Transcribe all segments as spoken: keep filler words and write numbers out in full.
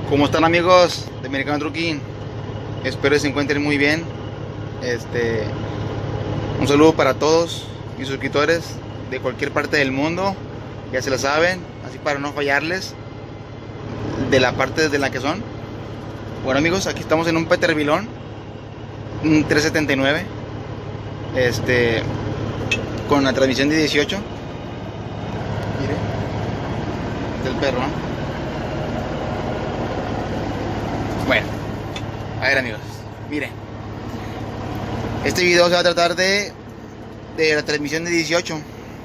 ¿Cómo están, amigos de Americano Trucking? Espero que se encuentren muy bien. Este, un saludo para todos mis suscriptores de cualquier parte del mundo. Ya se lo saben, así para no fallarles de la parte desde la que son. Bueno, amigos, aquí estamos en un Peterbilt, un trescientos setenta y nueve, este, con la transmisión de dieciocho. Mire, del perro, ¿no? Bueno, a ver, amigos, miren, este video se va a tratar de de la transmisión de dieciocho.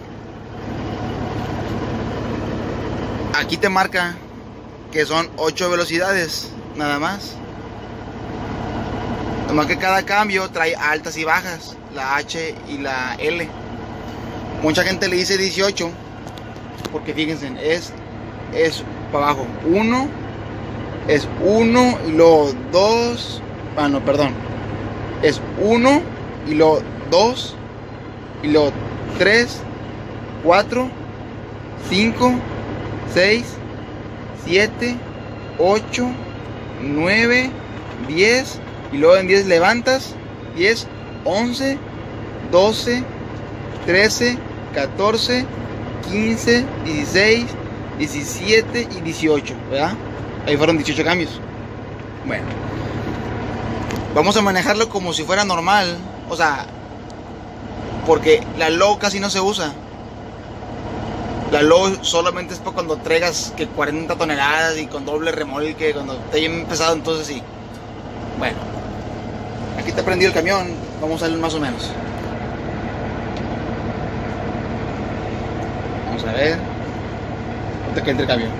Aquí te marca que son ocho velocidades nada más. Nomás que cada cambio trae altas y bajas, la H y la L. Mucha gente le dice dieciocho porque fíjense, es es para abajo uno, es uno y luego dos, ah no, perdón, es uno y luego dos y luego tres, cuatro, cinco, seis, siete, ocho, nueve, diez, y luego en diez levantas, diez, once, doce, trece, catorce, quince, dieciséis, diecisiete y dieciocho, ¿verdad? Ahí fueron dieciocho cambios. Bueno, vamos a manejarlo como si fuera normal, o sea, porque la low casi no se usa. La low solamente es para cuando traigas que cuarenta toneladas y con doble remolque, cuando esté bien pesado, entonces sí. Bueno, aquí está prendido el camión, vamos a ver más o menos. Vamos a ver. Hasta que entre el camión.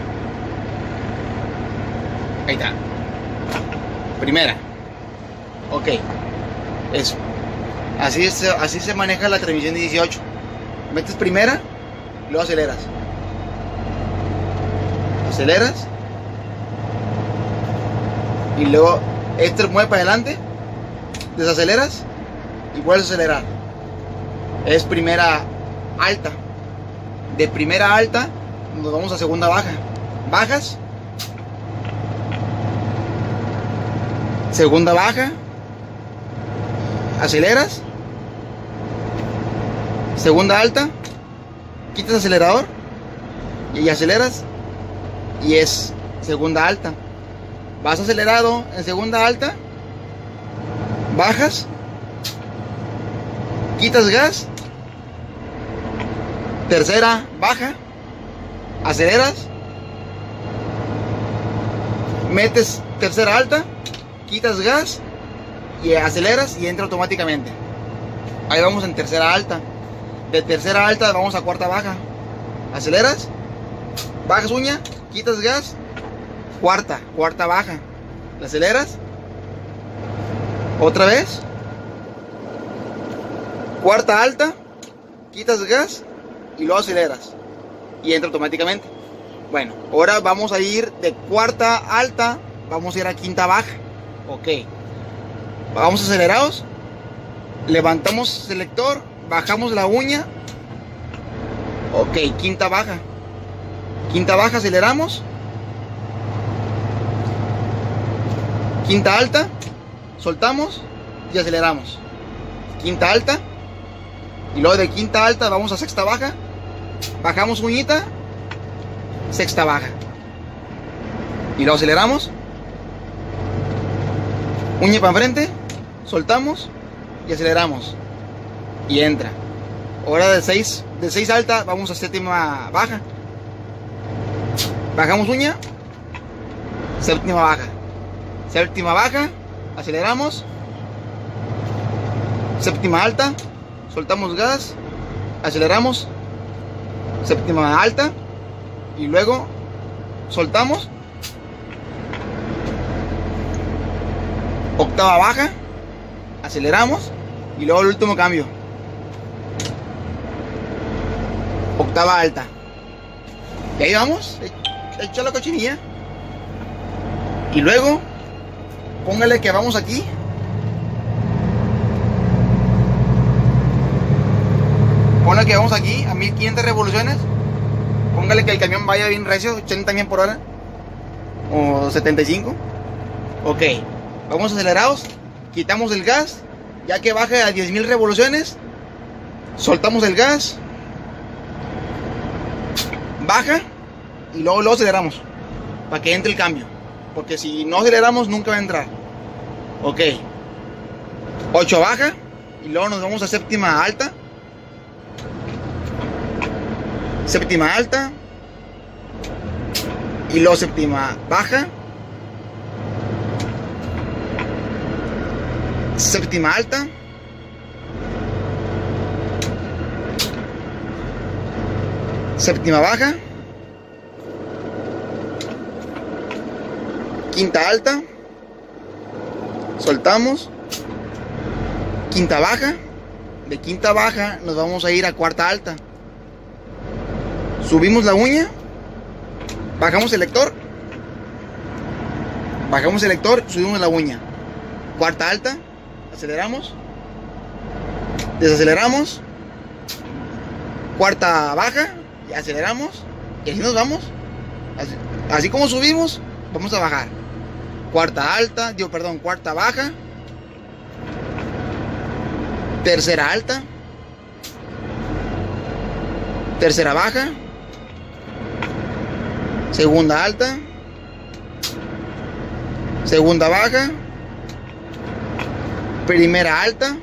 Ahí está. Primera. Ok. Eso. Así, es, así se maneja la transmisión de dieciocho. Metes primera, luego aceleras. Aceleras. Y luego este mueve para adelante. Desaceleras y vuelves a acelerar. Es primera alta. De primera alta nos vamos a segunda baja. Bajas. Segunda baja. Aceleras. Segunda alta. Quitas acelerador. Y aceleras. Y es segunda alta. Vas acelerado en segunda alta. Bajas. Quitas gas. Tercera baja. Aceleras. Metes tercera alta. Quitas gas. Y aceleras y entra automáticamente. Ahí vamos en tercera alta. De tercera alta vamos a cuarta baja. Aceleras. Bajas uña. Quitas gas. Cuarta. Cuarta baja. La aceleras. Otra vez. Cuarta alta. Quitas gas. Y luego aceleras. Y entra automáticamente. Bueno, ahora vamos a ir de cuarta alta. Vamos a ir a quinta baja. Ok. Vamos acelerados. Levantamos selector. Bajamos la uña. Ok, quinta baja. Quinta baja, aceleramos. Quinta alta. Soltamos y aceleramos. Quinta alta. Y luego de quinta alta vamos a sexta baja. Bajamos uñita. Sexta baja. Y luego aceleramos. Uña para enfrente. Soltamos y aceleramos. Y entra. Ahora de seis, de seis alta vamos a séptima baja. Bajamos uña. Séptima baja. Séptima baja. Aceleramos. Séptima alta. Soltamos gas. Aceleramos. Séptima alta. Y luego soltamos. Octava baja. Aceleramos. Y luego el último cambio. Octava alta. Y ahí vamos. Echa la cochinilla. Y luego póngale que vamos aquí. Póngale que vamos aquí a mil quinientas revoluciones. Póngale que el camión vaya bien recio, ochenta mil por hora. o setenta y cinco. Ok, vamos acelerados, quitamos el gas, ya que baje a diez mil revoluciones, soltamos el gas, baja y luego lo aceleramos para que entre el cambio, porque si no aceleramos nunca va a entrar. Ok, ocho baja y luego nos vamos a séptima alta, séptima alta y luego séptima baja, séptima alta, séptima baja, quinta alta, soltamos, quinta baja, de quinta baja nos vamos a ir a cuarta alta, subimos la uña, bajamos el lector, bajamos el lector, subimos la uña, cuarta alta, aceleramos, desaceleramos, cuarta baja y aceleramos, y así nos vamos, así, así como subimos vamos a bajar, cuarta alta, digo perdón, cuarta baja, tercera alta, tercera baja, segunda alta, segunda baja, primera alta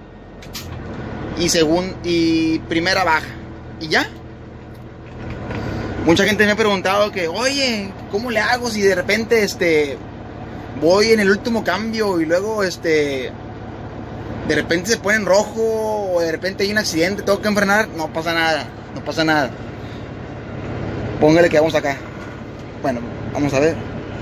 y segun, y primera baja, y ya. Mucha gente me ha preguntado que, oye, ¿cómo le hago si de repente este voy en el último cambio y luego este de repente se pone en rojo o de repente hay un accidente, tengo que enfrenar? No pasa nada, no pasa nada. Póngale que vamos acá. Bueno, vamos a ver.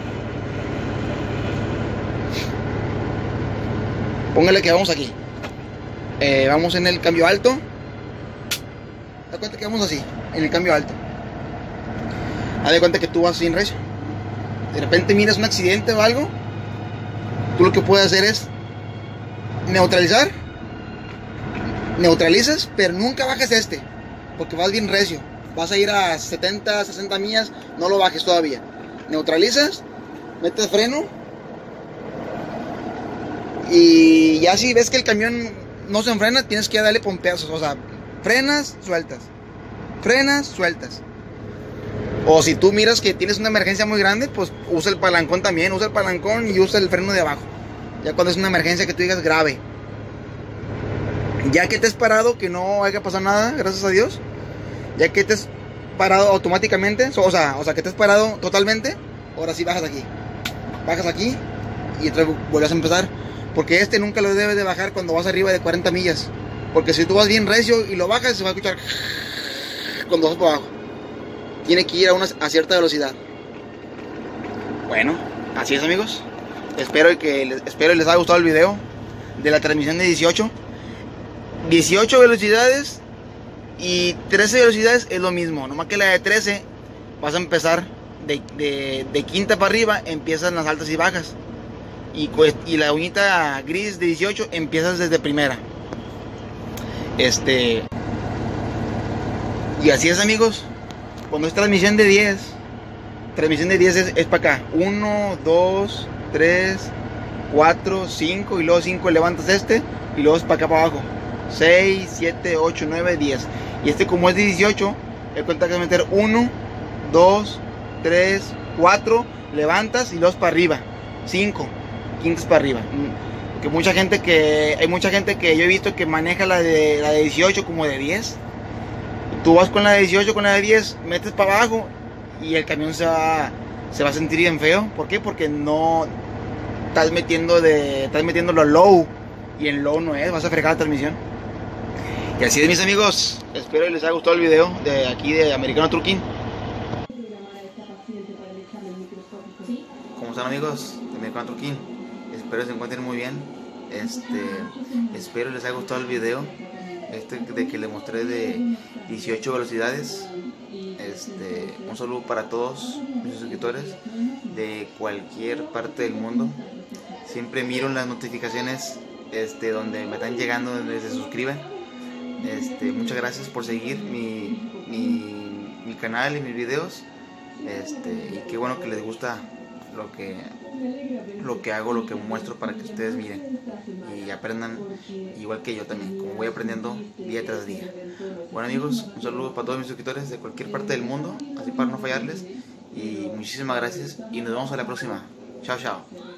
Póngale que vamos aquí. Eh, vamos en el cambio alto. Da cuenta que vamos así, en el cambio alto. Haz de cuenta que tú vas sin recio. De repente miras un accidente o algo. Tú lo que puedes hacer es neutralizar. Neutralizas, pero nunca bajes este, porque vas bien recio. Vas a ir a setenta, sesenta millas, no lo bajes todavía. Neutralizas, metes freno. Y ya si ves que el camión no se enfrena, tienes que darle pompeazos. O sea, frenas, sueltas. Frenas, sueltas. O si tú miras que tienes una emergencia muy grande, pues usa el palancón también. Usa el palancón y usa el freno de abajo. Ya cuando es una emergencia que tú digas grave. Ya que te has parado, que no haya pasado nada, gracias a Dios. Ya que te has parado automáticamente, o sea, o sea que te has parado totalmente, ahora sí bajas aquí. Bajas aquí y entonces vuelves a empezar. Porque este nunca lo debes de bajar cuando vas arriba de cuarenta millas. Porque si tú vas bien recio y lo bajas, se va a escuchar cuando vas por abajo. Tiene que ir a, una, a cierta velocidad. Bueno, así es, amigos. Espero que espero les haya gustado el video de la transmisión de dieciocho. dieciocho velocidades y trece velocidades es lo mismo. Nomás que la de trece vas a empezar de, de, de quinta para arriba, empiezan las altas y bajas. Y, y la uñita gris de dieciocho empiezas desde primera. Este. Y así es, amigos. Cuando es transmisión de diez, transmisión de diez es, es para acá. uno, dos, tres, cuatro, cinco. Y luego cinco levantas este. Y luego es para acá para abajo. seis, siete, ocho, nueve, diez. Y este, como es de dieciocho, el cuenta que es meter uno, dos, tres, cuatro. Levantas y luego es para arriba. cinco. Quintas para arriba. Porque mucha gente que hay mucha gente que yo he visto que maneja la de la de dieciocho como de diez. Tú vas con la de dieciocho, con la de diez, metes para abajo y el camión se va se va a sentir bien feo. ¿Por qué? Porque no estás metiendo de estás metiendo lo low y en low no es, vas a fregar la transmisión. Y así es, mis amigos. Espero que les haya gustado el video de aquí de Americano Trucking. ¿Cómo están, amigos de Americano Trucking? Espero se encuentren muy bien. Este, espero les haya gustado el video este de que les mostré de dieciocho velocidades. Este, un saludo para todos mis suscriptores de cualquier parte del mundo. Siempre miro las notificaciones este, donde me están llegando, donde se suscriben. Este, muchas gracias por seguir mi, mi, mi canal y mis videos. Este, y qué bueno que les gusta lo que, lo que hago, lo que muestro para que ustedes miren y aprendan igual que yo también, como voy aprendiendo día tras día. Bueno amigos, un saludo para todos mis suscriptores de cualquier parte del mundo, así para no fallarles, y muchísimas gracias y nos vemos a la próxima. Chao, chao.